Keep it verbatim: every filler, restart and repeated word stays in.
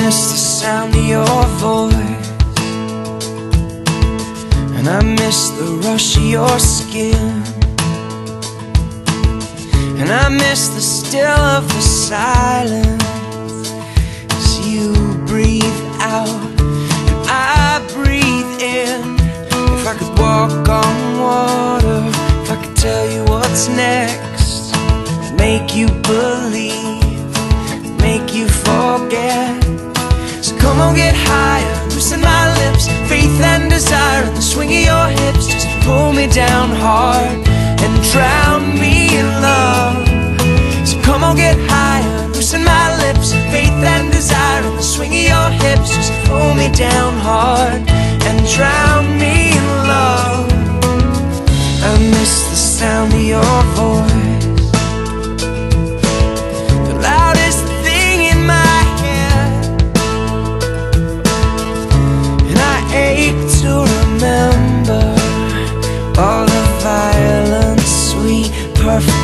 miss the sound of your voice, and I miss the rush of your skin, and I miss the still of the silence as you breathe out and I breathe in. If I could walk on water, if I could tell you what's next, make you believe, make you forget. So come on, get higher, loosen my lips, faith and desire in the swing of your hips. Just pull me down hard and drown me in love. So come on, get higher, loosen my lips, faith and desire in the swing of your hips. Just pull me down hard and drown me in love. I miss the sound of your voice, the loudest thing in my head, and I ache to remember all the violent, sweet, perfect